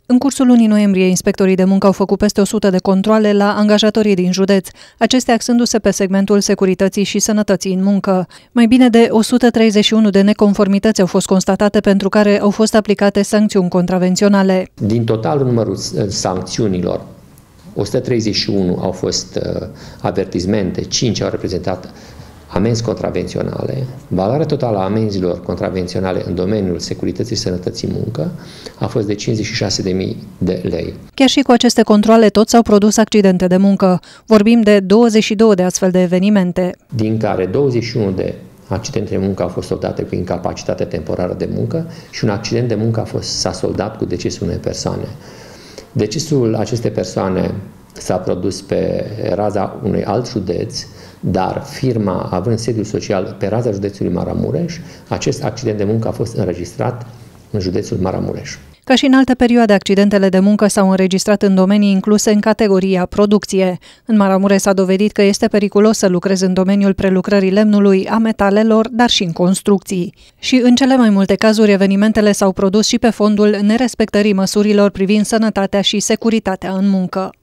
În cursul lunii noiembrie, inspectorii de muncă au făcut peste 100 de controale la angajatorii din județ, acestea axându-se pe segmentul securității și sănătății în muncă. Mai bine de 131 de neconformități au fost constatate, pentru care au fost aplicate sancțiuni contravenționale. Din totalul numărul sancțiunilor, 131 au fost avertizmente, 5 au reprezentat amenzi contravenționale. Valoarea totală a amenzilor contravenționale în domeniul securității și sănătății muncă a fost de 56.000 de lei. Chiar și cu aceste controale, tot s-au produs accidente de muncă. Vorbim de 22 de astfel de evenimente, din care 21 de accidente de muncă au fost soldate cu incapacitate temporară de muncă și un accident de muncă s-a soldat cu decesul unei persoane. Decesul acestei persoane s-a produs pe raza unui alt județ, dar firma, având sediul social pe raza județului Maramureș, acest accident de muncă a fost înregistrat în județul Maramureș. Ca și în alte perioade, accidentele de muncă s-au înregistrat în domenii incluse în categoria producție. În Maramureș s-a dovedit că este periculos să lucrezi în domeniul prelucrării lemnului, a metalelor, dar și în construcții. Și în cele mai multe cazuri, evenimentele s-au produs și pe fondul nerespectării măsurilor privind sănătatea și securitatea în muncă.